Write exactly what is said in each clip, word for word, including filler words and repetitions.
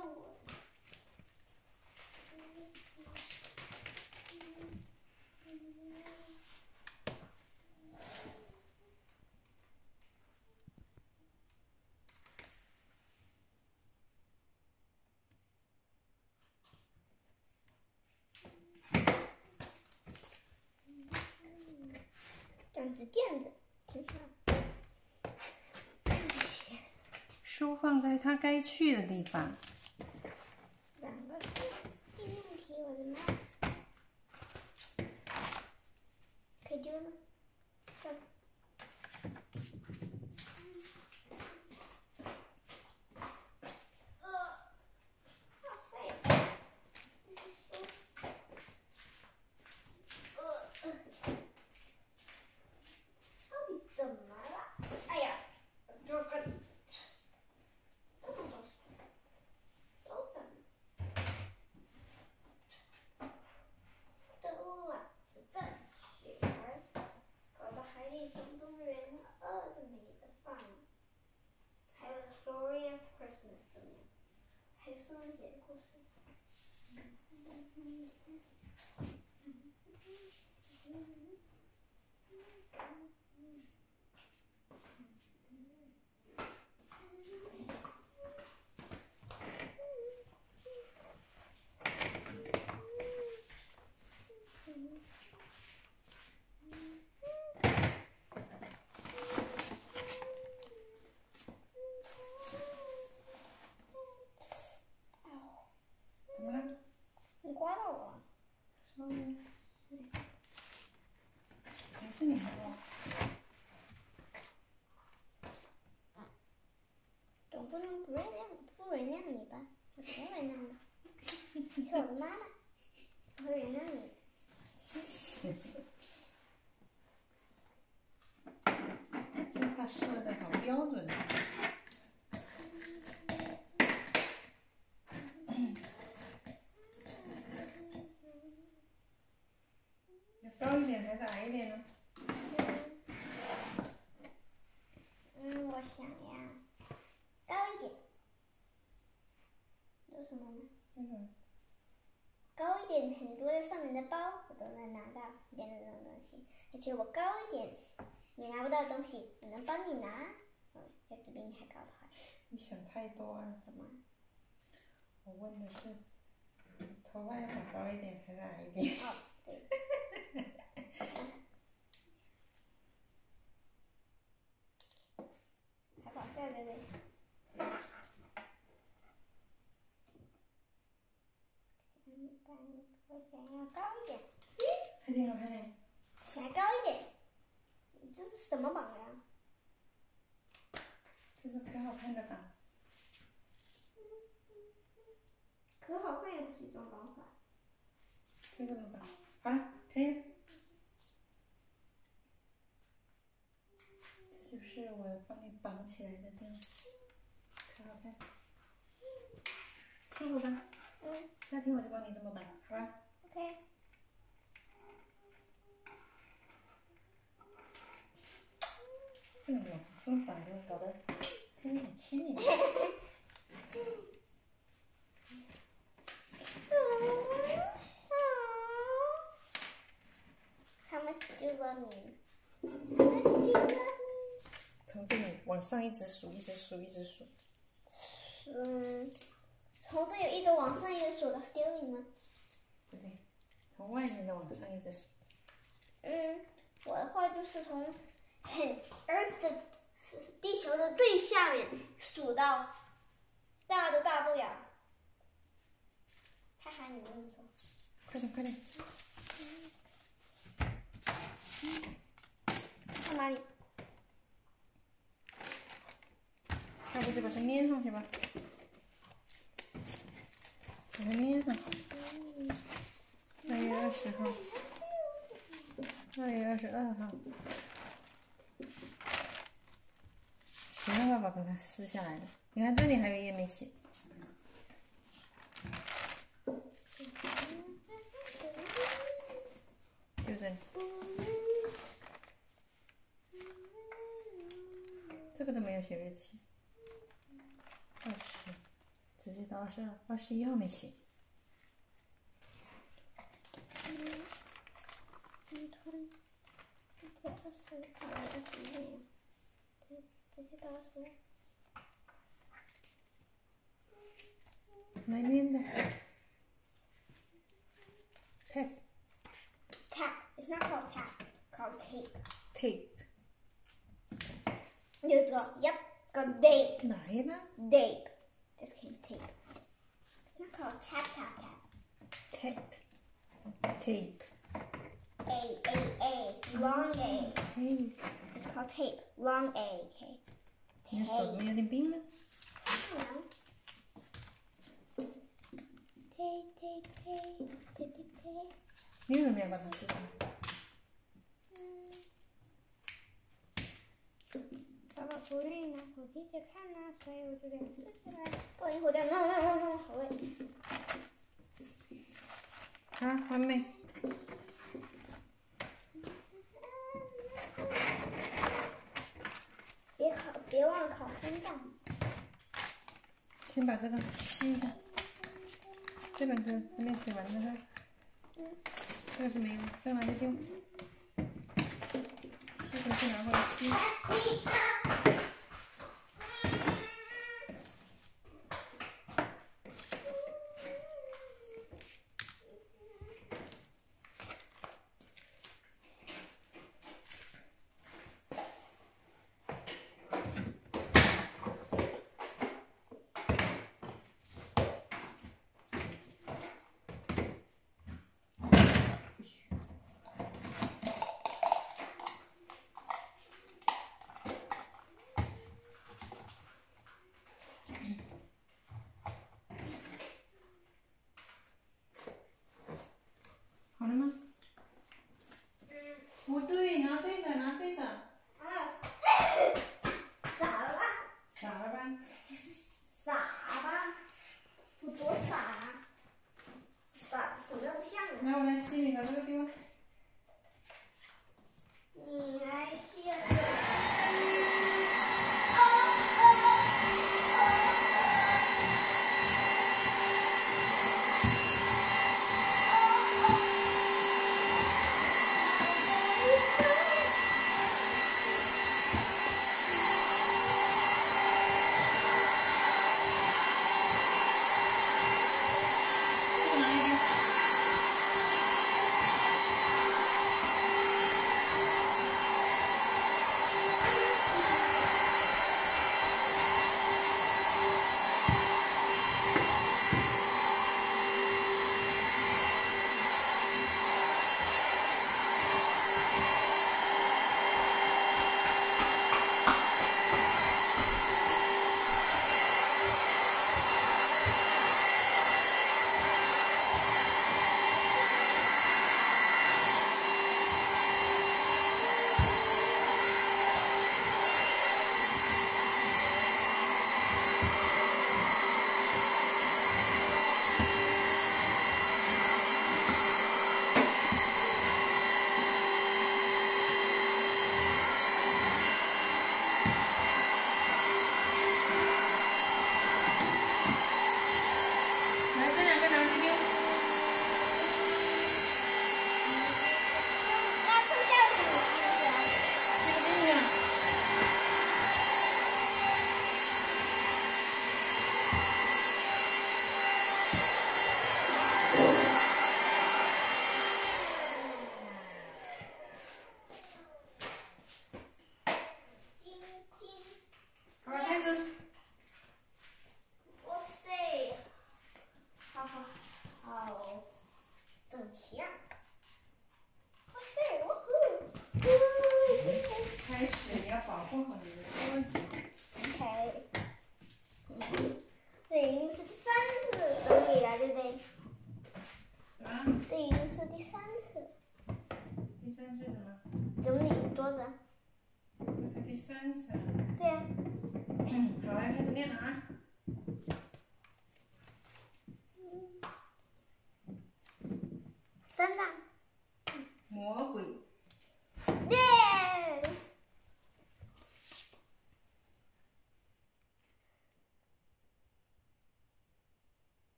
我。整只垫子，挺好。 书放在它该去的地方。 两个是应用题，我的妈！可以丢吗？算了。 怎么了？ 你刮到我了。 什么？没事，你还刮。 总不能不原谅不原谅你吧？我不原谅你。你是我的妈妈，我会原谅你。 谢谢。这话说的好标准啊！要高一点还是矮一点呢？ 嗯，我想呀，高一点。有什么呢？ 嗯。 高一点，很多的上面的包我都能拿到一点点这种东西，而且我高一点，你拿不到东西，我能帮你拿。哦，要是比你还高的话。 你想太多了。 怎么？ 我问的是，头发要长高一点还是矮一点？ 哦，对。还跑下来的。我想要高一点。 还挺好看的。 想要高一点。这是什么榜呀？ 这是可好看的吧？ 可好看也不是一种方法。 就这么吧。好了，可以了。这就是我帮你绑起来的地方，可好看。舒服吧？ 嗯。 夏天我就帮你这么绑，好吧 ？OK。 这么这么绑着搞得跟你很亲密。 他们丢了你，他们丢了你。 从这里往上一直数，一直数，一直数。 嗯，从这有一个往上一个数到 stealing 吗？ 不对，从外面的往上一直数。 嗯，我的话就是从很 Earth 的地球的最下面数到大都大不了。哈哈，你这么说。 快点，快点。 到哪里？ 要不就把它粘上去吧。把它粘上去。二月二十号。二月二十二号。写了爸爸把它撕下来了。你看这里还有一页没写。就这里。这个都没有写日期。二十，直接到二十二，二十一号没写。 嗯，嗯，突然，这二十，二十一，这这些到二十。 来念的。tap。 Tap. It's not called tap. Called tape. tape。 You go. Yep. Called dape. 哪一个 Dape. Just kidding. Tape. It's not called tap tap tap. tape tape A A A. Long A. tape。 It's called tape. Long A. Okay. 你的手怎么有点冰呢？ Hello. Tape tape tape tape tape tape. 你为什么要把它撕掉？ 爸爸不愿意拿手机去看呢，所以我就得撕起来。过一会儿再弄弄弄弄，好累。 啊，完美。 别考，别忘了考三档。 先把这个吸一下。这本是还没写完的是。 嗯。 这个是没有，这个拿去丢。吸回去拿过来吸。好了吗？ 嗯。 不对，拿这个，拿这个。 啊。傻了吧？ 傻了吧？ 傻吧？我多傻啊！傻什么都不像啊！ 来，我来吸，你把这个丢。 你来吸了。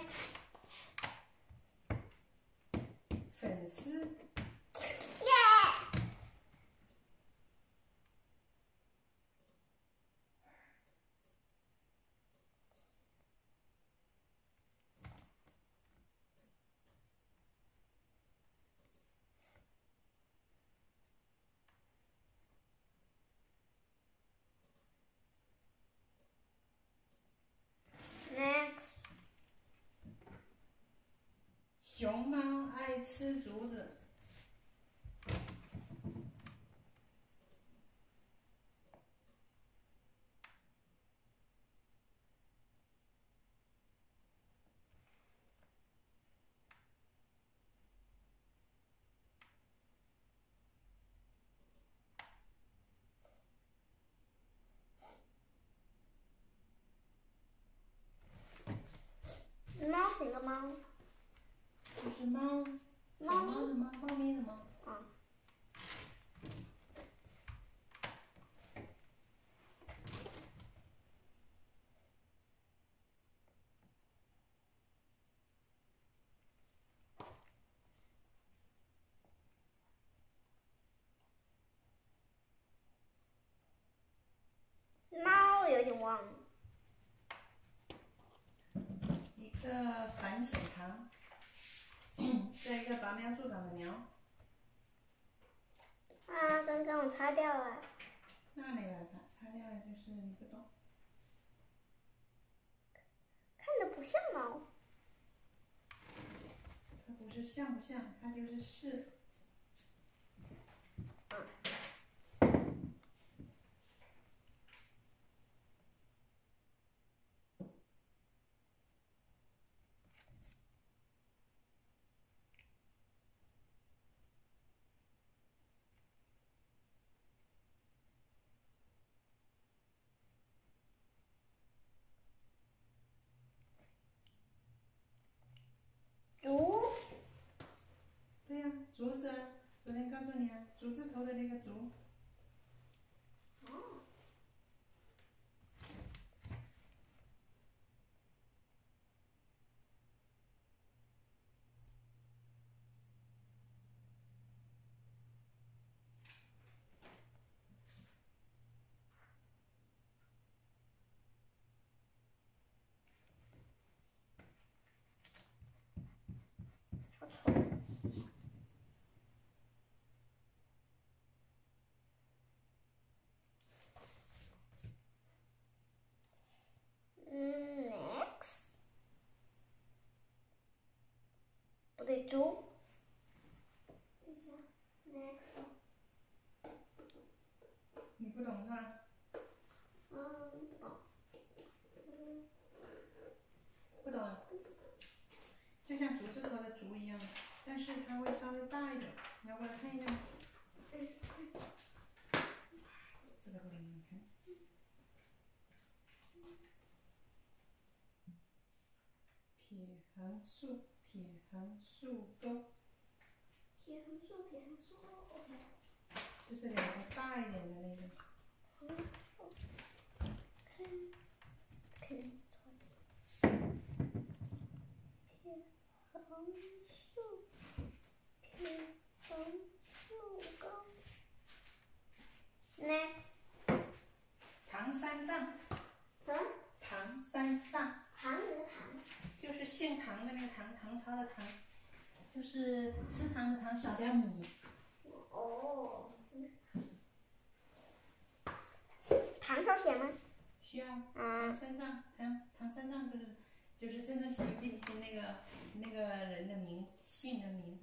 粉丝。熊猫爱吃竹子。 猫是哪个猫？ 就是猫，小猫的猫，猫咪的猫。 啊。猫有点忘了。 一个反潜塘，再一个拔苗助长的苗。 啊，刚刚我擦掉了。 那没办法，擦掉了就是你不懂。 看着不像猫。 它不是像不像，它就是是。 竹。 对呀、啊，竹子，昨天告诉你啊，竹字头的那个竹。 哦。好丑。嗯 ，next。不对，猪。next。 你不懂是吧？ 嗯，不懂。 不懂啊。就像竹字头的竹一样，但是它会稍微大一点。你要过来看一下吗？这个不给你们看。撇横竖，撇横竖钩。 撇横竖，撇横竖，OK。 就是两个大一点的那个。 横竖，看，肯定是错的。撇横竖，撇横竖钩。Next。 唐三藏。 什么？ 唐三藏。 唐人的唐。 就是姓唐的那个唐，唐朝的唐，就是吃糖的糖，少掉米。 哦。唐朝写吗？ 需要。 啊。 唐三藏，唐唐三藏就是就是真正写进去那个那个人的名姓的名。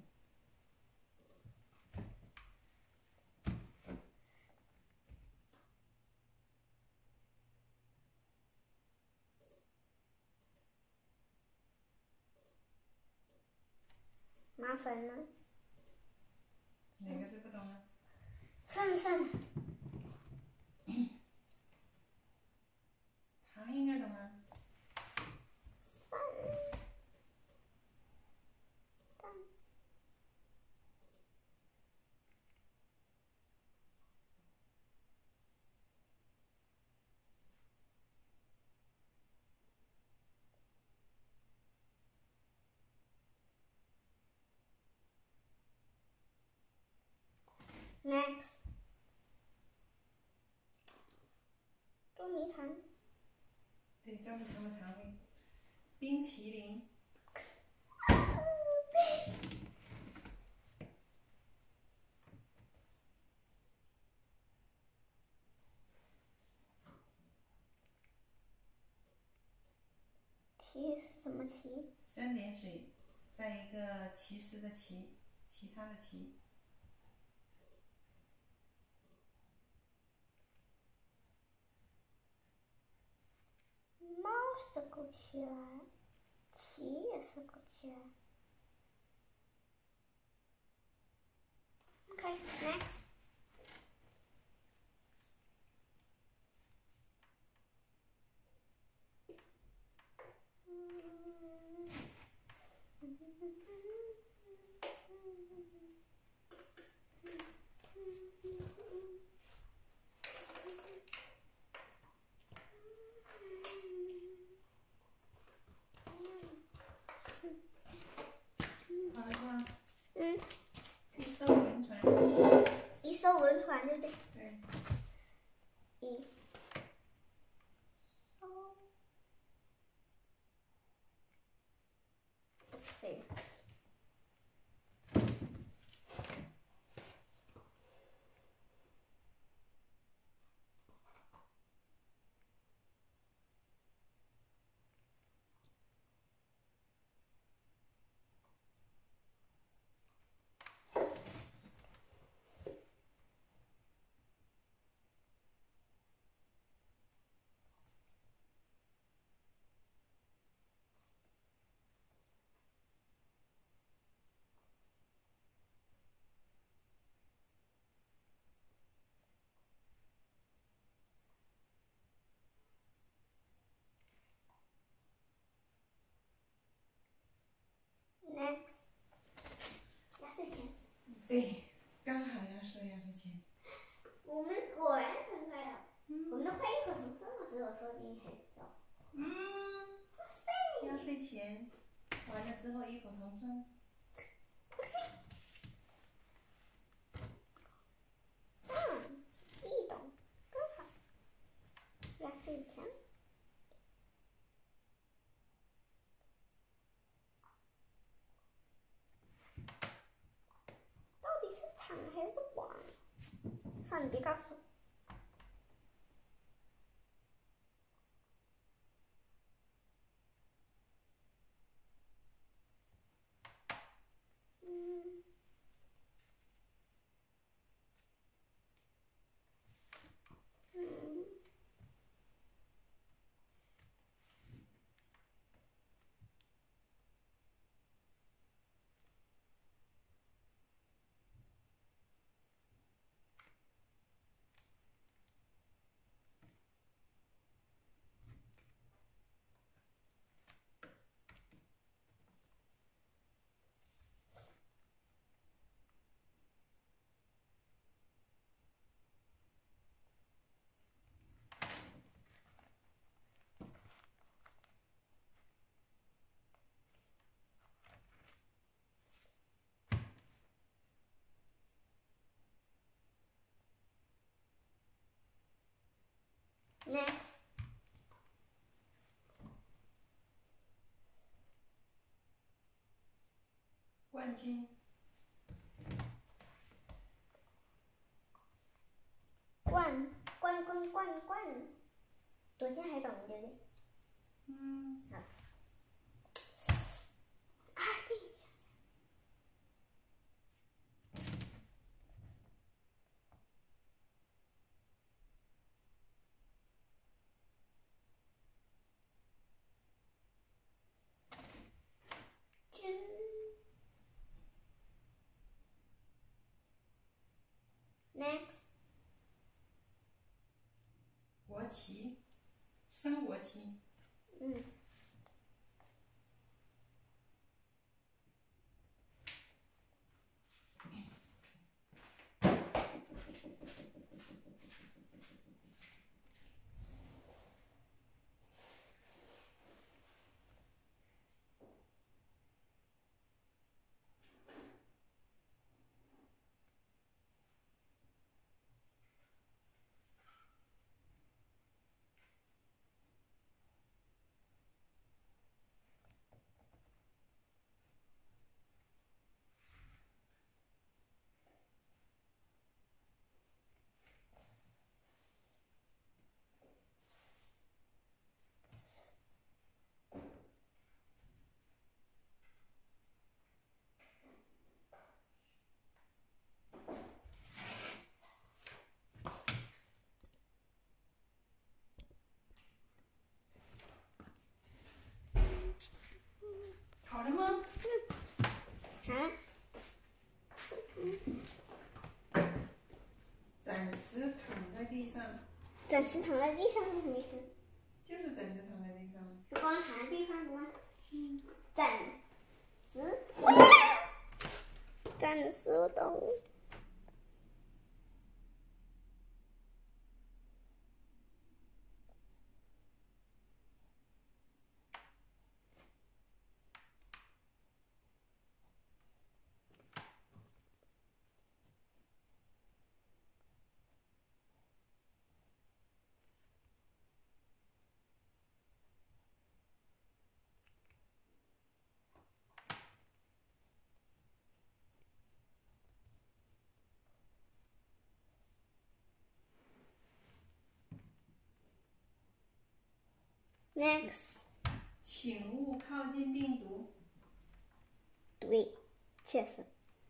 麻烦呢？ 哪个字不懂啊？ 算了算了。 唐应该懂啊。 Next， 捉迷藏。 对，捉迷藏的藏位。冰淇淋。 骑是什么骑？ 三点水，在一个骑士的骑，其他的骑。 猫是个起来，骑也是个起来。Okay, next. Next， 压岁钱。 对，刚好要说压岁钱。 我们果然很快了，嗯、我们的快异口同声了，只有说的很早。 嗯。哇塞！压岁钱，完了之后异口同声。 嗯，易懂，刚好。压岁钱。长还是短？算了，别告诉我。嗯。嗯。Next， 冠军。 冠冠冠冠冠，昨天还懂对不对？ 嗯。 好。啊，对。Next， 国旗，升国旗。 嗯。 暂时躺在地上是什么意思？ 就是暂时躺在地上。 是光躺在地上的吗？ 嗯。 暂时。暂时我懂。Next， 请勿靠近病毒。 对，确实。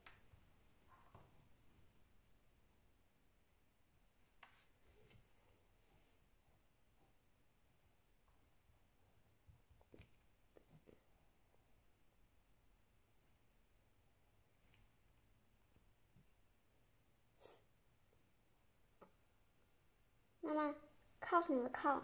妈妈，靠什么靠？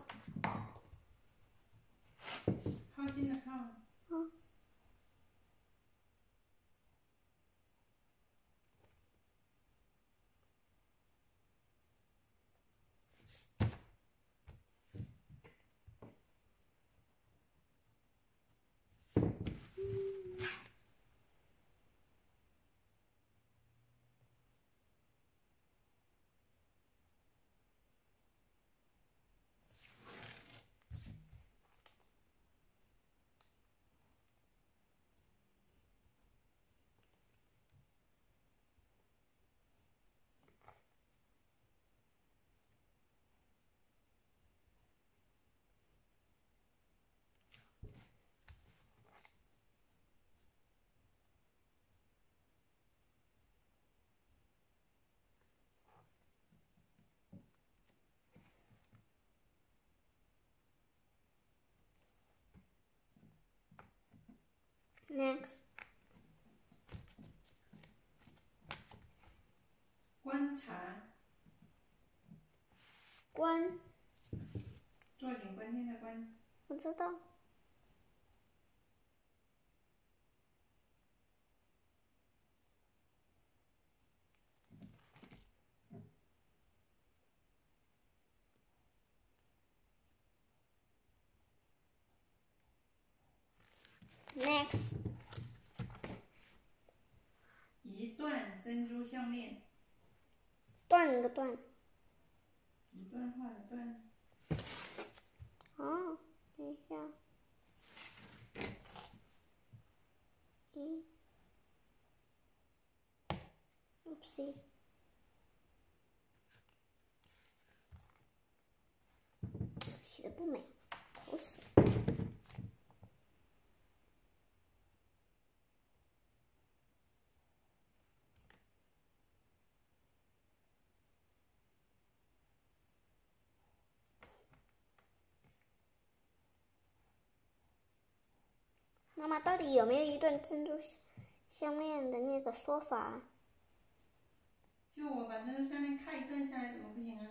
靠近的靠。 嗯。Next， 观察。 关。 坐井观天的观。 我知道。Next， 一段珍珠项链。 断个断。 一段话的段。 哦，等一下。嗯。Oopsie。写的不美，丑死。妈妈，到底有没有一段珍珠项链的那个说法？ 就我把珍珠项链开一段下来，怎么不行啊？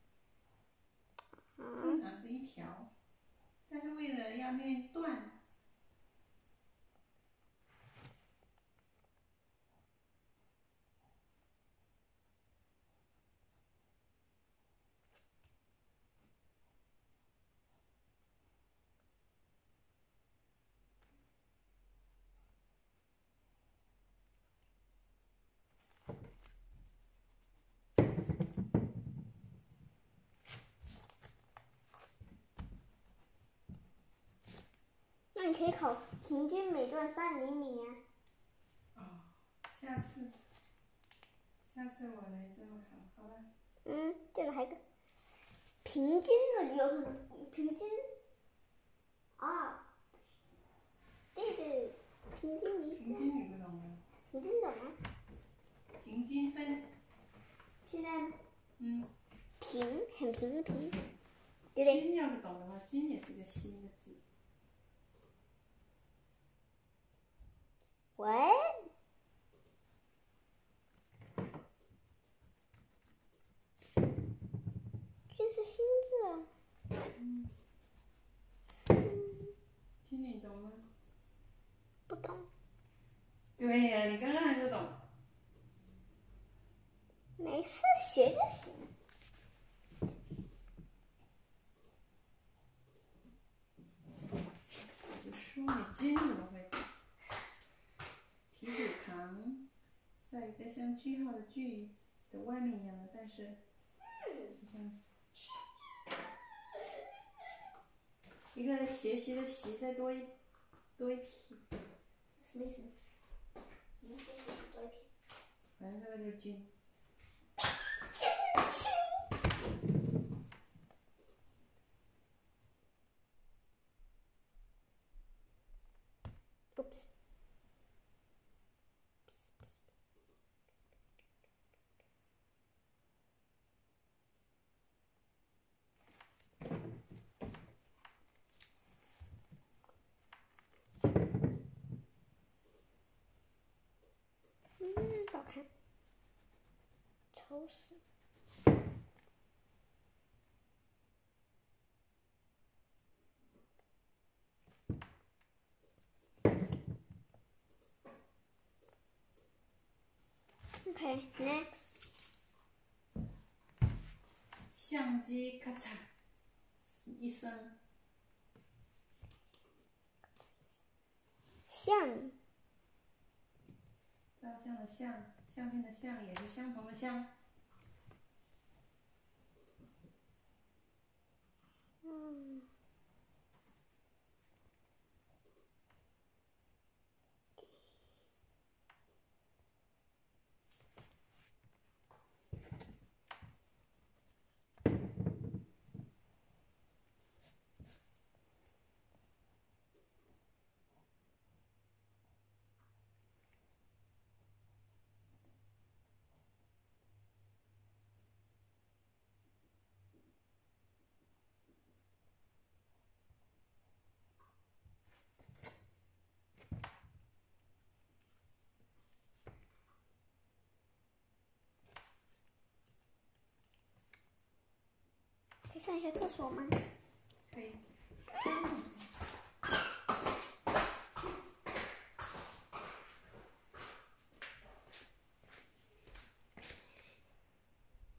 啊、 正常是一条，但是为了要念断。 那你可以考平均每段三厘米呀、 啊。哦，下次，下次我来这么考，好吧？ 嗯，这个还个平均的有很平均啊，对对，平均一平均你不懂吗？ 平均懂吗？ 平均分。 现在呢？ 嗯。 平很平平，对不对？ 均要是懂的话，均也是个新的字。 喂。均是心字。 嗯。听你懂吗？ 不懂。 对呀、啊，你刚刚还说懂。 没事，学就行。 我就说你君怎么会？提笔旁，在一个像句号的句的外面一样的，但是，你看，一个学习的习再多一多一撇。 什么意思？什么学习多一撇？ 反正这个就是君。 Oops。嗯，好看。超市。Okay, next. 相机咔嚓一声。 像。 照相的相，相片的相，也是相同的相。 嗯。可以上一下厕所吗？